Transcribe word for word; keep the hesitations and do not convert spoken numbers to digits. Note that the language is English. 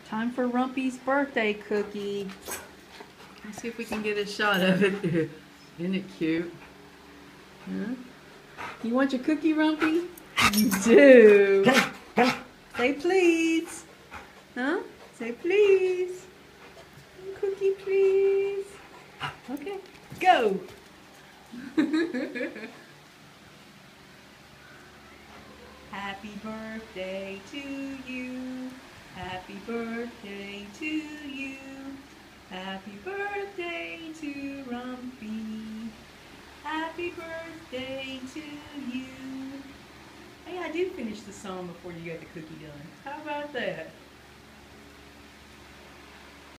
Time for Rumpy's birthday cookie. Let's see if we can get a shot of it. Isn't it cute? Huh? You want your cookie, Rumpy? You do. Say please. Huh? Say please. Cookie, please. Okay, go. Happy birthday to you. Happy birthday to you. Happy birthday to Rumpy. Happy birthday to you. Hey, I did finish the song before you got the cookie done. How about that?